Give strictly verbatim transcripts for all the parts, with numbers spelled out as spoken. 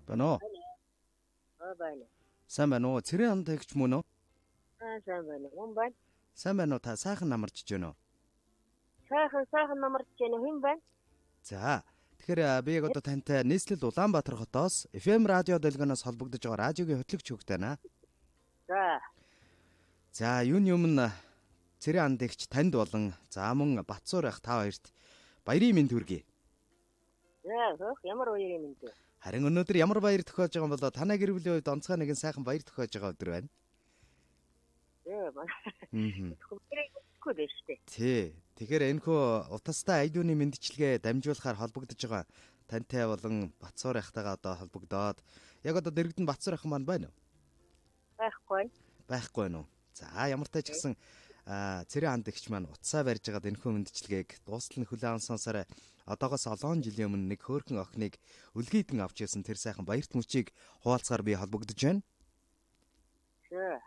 Байна уу? Аа байна. Сайн байна уу? Цэрэн анд тэгч мөн үү? Аа сайн байна. Хүн байна. Сайн байна уу? Та сайхан намарч байна уу? Сайхан сайхан намарч байна. Хэн байна? За. Тэгэхээр би яг одоо тантай нийслэл Улаанбаатар хотоос эф эм радио дэлгэнээс холбогдож байгаа радиогийн хөтлөгч хөгтэй наа. За. За, юун юм цэрэн анд тэгч танд болон за мөн Батцуур ах та хоёрт баярын мэнд хүргэе. За, хөх ямар баярын мэнд вэ? Харин өнөөдөр ямар баяр тохиож байгаа юм бол танай гэр бүлийн хувьд онцгой нэгэн сайхан баяр тохиож байгаа өдөр байна. Яа, байна. Аа. Хүчтэй дээ штэ. Тий. Тэгэхээр энэхүү утастай айдууны мэндчилгээ дамжуулахаар холбогдож байгаа тантай болон Батцуур ахтайгаа одоо холбогдоод яг одоо дэрэгдэн Батцуур ах маань байна уу? Байхгүй. Байхгүй нь уу? За ямар ч тач гэсэн цэрэн анд гэгч маань утсаа барьж байгаад энэхүү мэндчилгээг дуустал нь хүлээн сонсороо одоогоос олон жилийн өмнө нэг хөөрхөн охиныг үлгийдэн авч ирсэн тэр сайхан баярт мөчийг хуваалцахаар би холбогдож байна. За.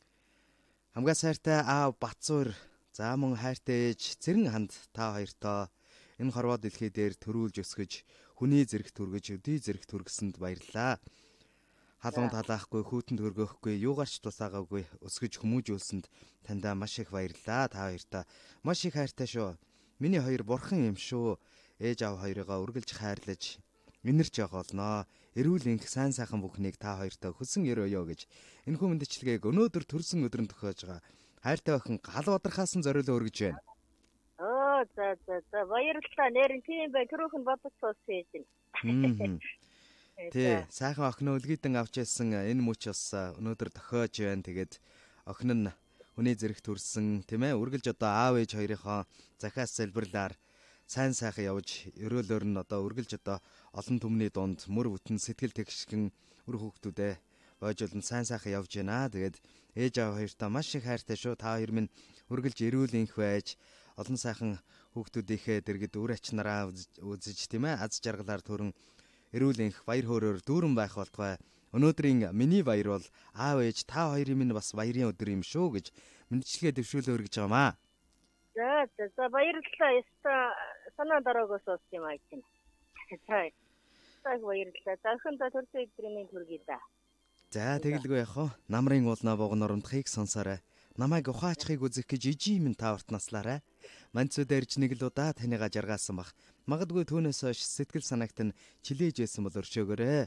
Хамгаа сайртай аав Батцуур, за мөн хайртай ээж Цэрэн ханд та хоёртоо энэ хорвоо дэлхий дээр төрүүлж өсгөж, хүний зэрэг түргэж, өдий зэрэг түргэсэнд баярлалаа. Халуун талаахгүй, хүүтэнд хөргөхгүй, юугаарч тусаагаагүй өсгөж хүмүүжүүлсэнд таньдаа маш их баярлалаа. Та хоёртаа маш их хайртай шүү. Миний хоёр бурхан юм шүү. Ээж аав хоёрыгаа үргэлж хайрлаж инэрч яваалнаа. Эрүүл энх сайн сайхан бүхнийг та хоёртаа хүсэн өрөөё гэж энэхүү мэндчилгээг өнөөдөр төрсөн өдрөнд тохиож байгаа. Хайртай охин гал бадрахаасан зориулаа өргөж байна. Оо, за за за баярлалаа. Нэрэн тийм бай. Төрөөх нь бодож сууссан юм. Тий, сайхан охин үлгийдэн авч ирсэн энэ мөч бас өнөөдөр тохиож байна. Тэгээд охин нь хүний зэрэг төрсөн, тийм ээ, үргэлж одоо аав ээж хоёрынхоо захиас залбирлаар сайн сайхан явж өрөөлөөр нь одоо үргэлж одоо олон түмний дунд мөр бүтэн сэтгэл тэгшгэн үр хүүхдүүдээ бойжуулан сайн сайхан явж байна. Тэгээд ээж аав хоёртаа маш их хайртай шүү. Та хоёр минь үргэлж эрүүл энх байж олон сайхан хүүхдүүдийнхээ дэргэд үр ачнараа үзэж, тийм ээ, аз жаргалаар төрөн эрүүл энх баяр хөөрөөр дүүрэн байх болтугай. Өнөөдрийн миний баяр бол аав ээж та хоёрын минь бас баярын өдөр юм шүү гэж мэндчилгээ дэвшүүлээ өргөж байгаамаа. За за за баярлалаа. Яста санаа дараагаас ус юм аа чинь. За. Цаг баярлалаа. Захын та төрсөн өдрийн мэнд хүргэе да. За тэгэлгүй яах вэ? Намрын уулнаа богн оромдохыг сонсоорой. Намайг ухаачхыг үзэх гэж ижи минь та урт наслаарай. Манцууд ирж нэг л удаа таныгаа жаргаасан бах. Магадгүй түүнээс хойш сэтгэл санаагт нь чилээж байсан бол өршөөгөөрэй.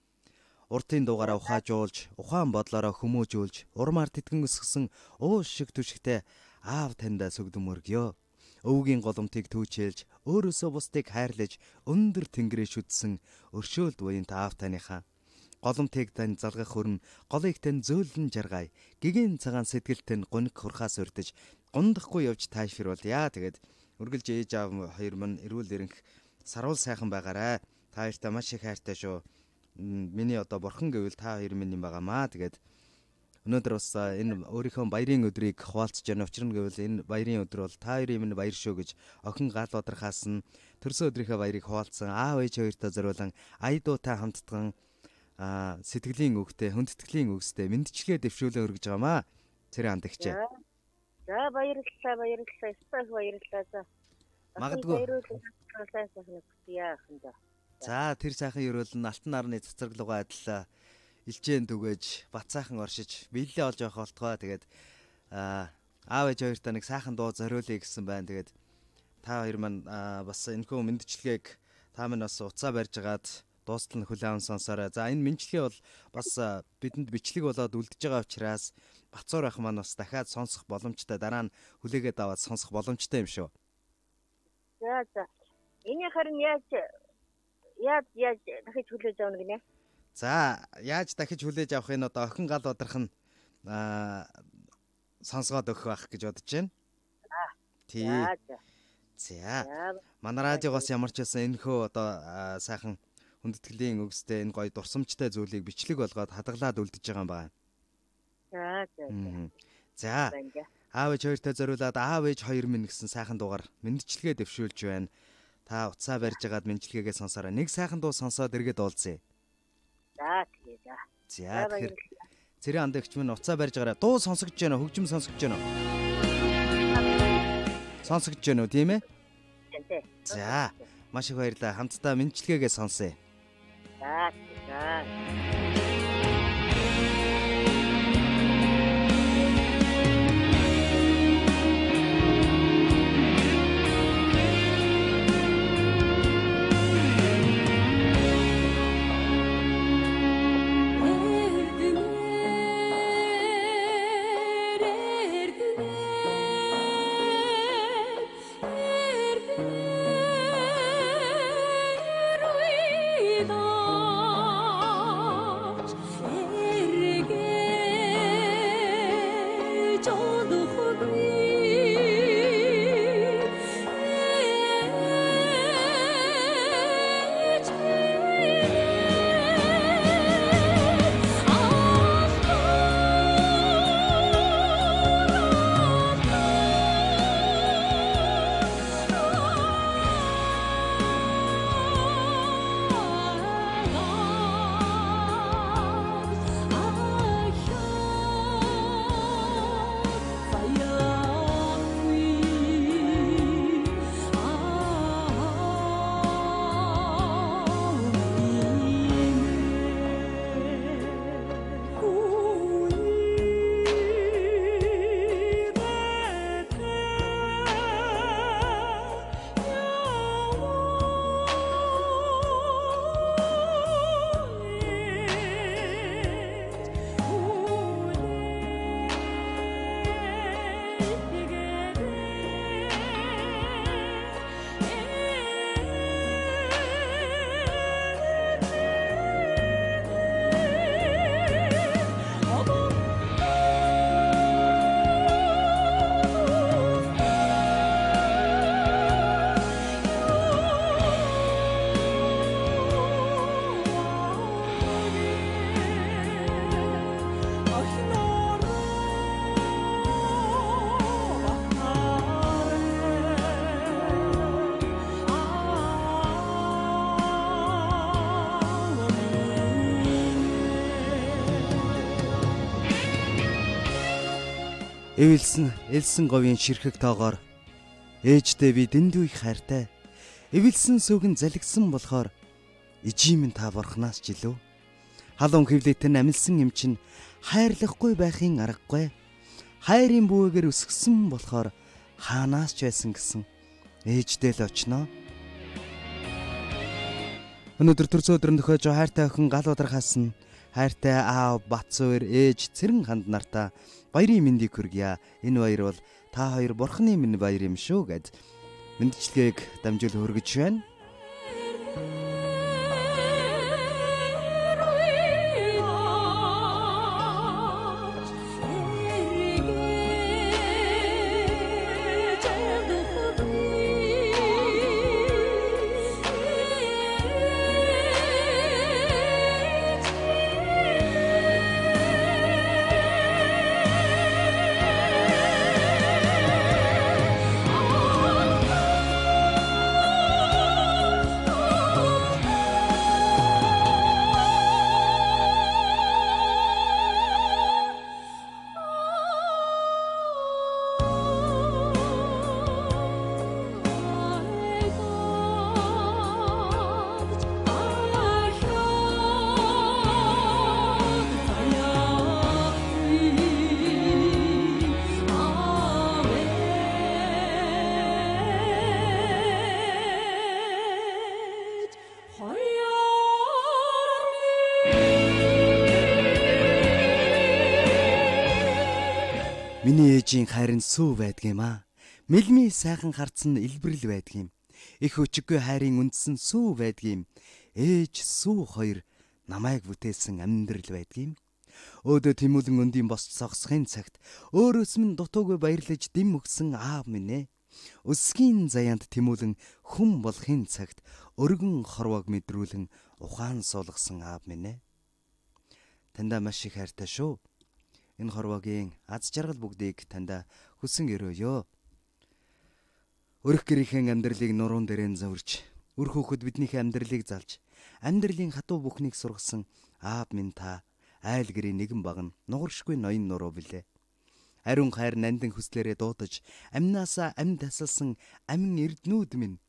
Уртын дугаараа ухаажуулж, ухаан бодлороо хүмүүжүүлж, урмаар тэтгэн өсгсөн уус шиг түшигтэй аав таньдаа сүгдэм өргөё. Өвгийн голомтыг түүчээлж, өөрөөсөө бусдыг хайрлаж, өндөр тэнгэрээ шүтсэн өршөөлд буян та аав таныхаа. Голомтыг тань залгах хөрн, голыг тань зөөлөн жаргая. Гэгэн цагаан сэтгэлтэн гуниг хурхаас урдж, гундахгүй явж таашруулъя. Тэгээд үргэлж ээж аав хоёр мань эрүүл эренх сарвал сайхан байгаарай. Та хоёртаа маш их хайртай шүү. Миний одоо бурхан гэвэл та хоёр минь юм байгаамаа. Тэгээд өнөөдөр бас энэ өөрийнхөө баярын өдрийг хуваалцаж байна. Учир нь гэвэл энэ баярын өдөр бол та хоёрын минь баяр шүү гэж охин гал бадрахаас нь төрсөн өдрийнхөө баярыг хуваалцсан аав ээж хоёртоо зориулан айдуутай хамтдсан а сэтгэлийн үгтэй хүндэтгэлийн үгстэй мэндчилгээ дэвшүүлээ өргөж байгаамаа. Цэрэн анд гэгч. За баярлалаа баярлалаа. Стах баярлалаа. За. Магадгүй. За тэр сайхан ерөөл нь алтан нарны цацраглуугаа адил илчээн түгэж бат сайхан оршиж биелэлээ олж явах болтгоо. Тэгээд аав ээж хоёртаа нэг сайхан дуу зориулъя гэсэн байна. Тэгээд та хоёр маань бас энэхүү мэндчилгээг та минь бас уцаа барьж агаад дуустал нь хүлээн сонсоорой. За энэ мэндчилгээ бол бас бидэнд бичлэг болоод үлдэж байгаа учраас Батцуур ах маань бас дахиад сонсох боломжтой, дараа нь хүлээгээд аваад сонсох боломжтой юм шүү. За за. Энэ харин яаж яаж яаж дахиж хүлээж авах гинэ? За яаж дахиж хүлээж авах энэ одоо охин гал бадрах нь сонсгоод өгөх байх гэж бодож байна. Тий. За. Манай радиогоос ямар ч байсан энэхүү одоо сайхан хүндэтгэлийн үгстэй энэ гоё дурсамжтай зүйлийг бичлэг болгоод хадгалаад үлдэж байгаа юм байна. За за. За. Аав ээж хоёртой зориулаад аав ээж хоёр минь гэсэн сайхан дуугаар мэндчилгээ дэвшүүлж байна. Та уцаа барьж агаад мэндчилгээгээ сонсоорой. Нэг сайхан дуу сонсоод эргээд уулзъя. За тэгээ за. За тэгэхээр цэрэн анд гэгч минь уцаа барьж агараа. Дуу сонсогдож байна уу? Хөгжим сонсогдож байна уу? Сонсогдож байна уу, тийм ээ? За. Маш их баярлалаа. Хамтдаа мэндчилгээгээ сонсъё. За. За. Эвэлсэн элсэн говийн ширхэг тоогоор ээжтэй би дэндүү их хайртай. Эвэлсэн сүгэн залгсан болохоор ижимэн та борхнаас ч илүү. Халуун хэвлэтэн амилсан юм чин хайрлахгүй байхын аргагүй. Хайрын бүүгээр өсгсөн болохоор хаанаас ч байсан гэсэн ээжтэй л очноо. Өнөөдөр төрсөн өдөр нөхөж хайртай охин гал удархаас нь хайртай аав Батсуур ээж Цэрэн ханд нартаа баярын мэндийг хүргье. Энэ баяр бол та хоёр бурхны минь баяр юм шүү гэд мэндчилгээг дамжуул хүргэж байна. Миний ээжийн хайр нь сүү байдгийм аа. Мэлми сайхан харцсан илбэрл байдгийм. Их өчиггүй хайрын үндсэн сүү байдгийм. Ээж сүү хоёр намайг бүтээсэн амьдрал байдгийм. Өөдөө тэмүүлэн өндийн босч согсохын цагт өөрөөс минь дутуугүй баярлаж дэм өгсөн аав минь ээ. Өсгийн заяанд тэмүүлэн хүн болохын цагт өргөн хорвоог мэдрүүлэн ухаан суулгасан аав минь ээ. Тандаа маш их хайртай шүү. Энэ хорвогийн аз жаргал бүгдийг танда хүсэн өрөөё. Өрх гэрийн амьдралыг нуруунд дээрэн завирч, үр хүүхэд биднийхээ амьдралыг залж, амьдралын хатуу бүхнийг сургасан аав минь та айл гэрийн нэгэн баг нь нугаршгүй ноён нуруу билээ. Ариун хайр нандин хүслээрээ дуудаж, амнаасаа амьд тасалсан амин эрднүүд минь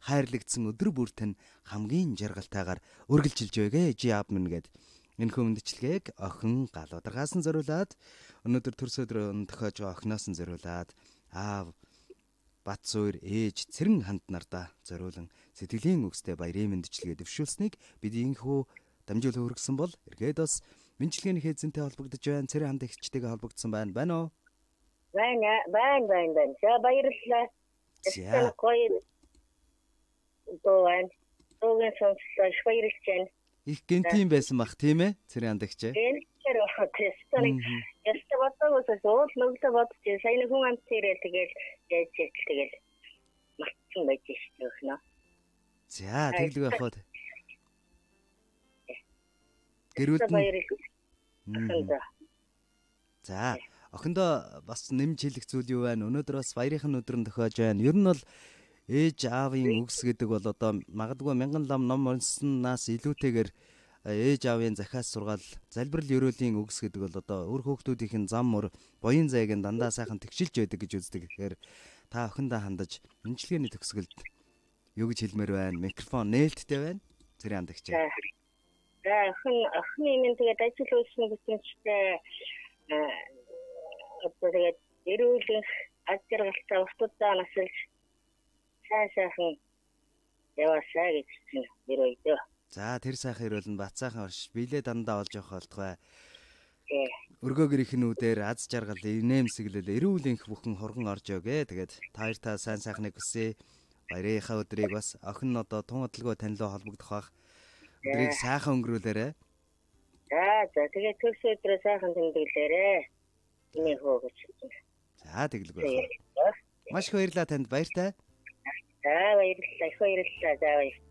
хайрлагдсан өдөр бүрт нь хамгийн жаргалтайгаар үргэлжилж байгээ жи аав минь гэд. Энэ хүмүндчлэгийг охин гал ударгаас нь зориулаад өнөөдөр төрс өдрөө тохиож байгаа охиноос нь зориулаад аав Бат Зуур ээж Цэрэн ханд нардаа зориулан сэтгэлийн үгстэй баярын мэндчилгээ дэвшүүлсэнийг бид инхүү дамжуул хүргэсэн бол эргээд бас мэндчилгээний хэзэнтэй холбогдож байна. Цэрэн ханд эгчтэйгээ холбогдсон байна. Байна уу? Байна, байна, байна, байна. За баярлалаа. За. Гоё. Тоон. Тоон сонсож баярлж байна. Их гэнтийн байсан бах тийм ээ? Цэрэн ханд эгчээ. Тэр тестаны яста бодогоос уул нүглэ бодож сайн хүн амт тэрэл тэгэл яаж тэгэл мартсан байж шүү дээ. За тэглэг байх уу. Гэрүүлд нь. За охиндоо бас нэмж хэлэх зүйл юу байна? Өнөөдөр бас баярын өдрөнд тохиож байна. Ер нь бол ээж аавын үгс гэдэг бол одоо магадгүй мянган лам ном унснаас илүүтэйгээр ээж аавын захиас сургаал залбирал ёроолийн үгс гэдэг бол одоо өр хүүхдүүдийн зам мөр боён зайг нь дандаа сайхан тэгшилж байдаг гэж үздэг. Тэгэхээр та охиндоо хандаж мэндчилгээний төгсгөлд юу гэж хэлмээр байна? Микрофон нээлттэй байна. Цэрэн ханд эгчээ. За охин охины минь тэгээд ажил үйлсэн бүтэнчтэй одоо тэгээд эрүүлийн аж жаргалтай уртудаа насалж сайн сайхан яваасаа гэж чинь өрөөдөө. За тэр сайхан ирүүл нь бат сайхан орш билээ дандаа олж явах болтугай. Тий. Өргөө гэрийнхнүүдээр аз жаргал инээмсэглэл эрүүл энх бүхэн хоргон орж өгөө. Тэгээд та хоёртаа сайн сайхныг хүсье. Баярынхаа өдрийг бас охин нь одоо тун удалгүй танилуу холбогдох бах. Өдрийг сайхан өнгөрүүлээрэ. За за тэгээд төрс өдрөө сайхан тэмдэглээрээ. Миний хөөгч. За тэглэг байна. Маш их баярлалаа танд баяртай. За баярлалаа. Баярлалаа. За баяр.